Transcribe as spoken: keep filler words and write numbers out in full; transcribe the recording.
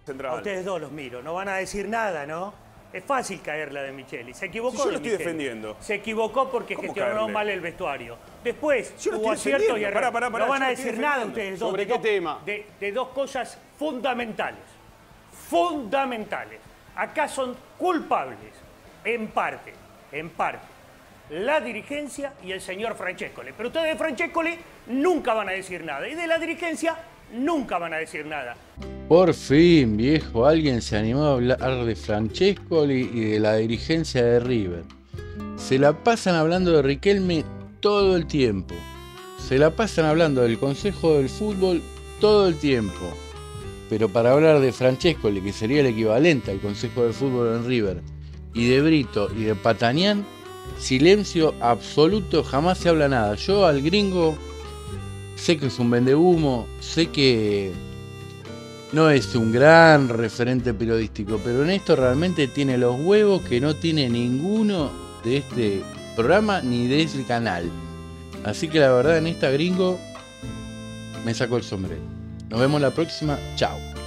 Central. A ustedes dos los miro. No van a decir nada, ¿no? Es fácil caer la de Micheli. Se equivocó. Si yo lo de estoy Micheli. defendiendo. Se equivocó porque ¿Cómo gestionó caerle? mal el vestuario. Después Yo lo hubo estoy aciertos y defendiendo. errores. Pará, pará, pará, no van yo a lo estoy decir nada defendiendo. ustedes dos. ¿Sobre de qué dos- tema? De, de dos cosas fundamentales. Fundamentales. Acá son culpables, en parte, en parte, la dirigencia y el señor Francescoli. Pero ustedes de Francescoli nunca van a decir nada. Y de la dirigencia nunca van a decir nada. Por fin, viejo, alguien se animó a hablar de Francescoli y de la dirigencia de River. Se la pasan hablando de Riquelme todo el tiempo. Se la pasan hablando del Consejo del Fútbol todo el tiempo. Pero para hablar de Francescoli, que sería el equivalente al Consejo del Fútbol en River, y de Brito y de Patanián, silencio absoluto, jamás se habla nada. Yo al gringo sé que es un vendehumo, sé que no es un gran referente periodístico, pero en esto realmente tiene los huevos que no tiene ninguno de este programa ni de ese canal. Así que la verdad en esta gringo me sacó el sombrero. Nos vemos la próxima. Chao.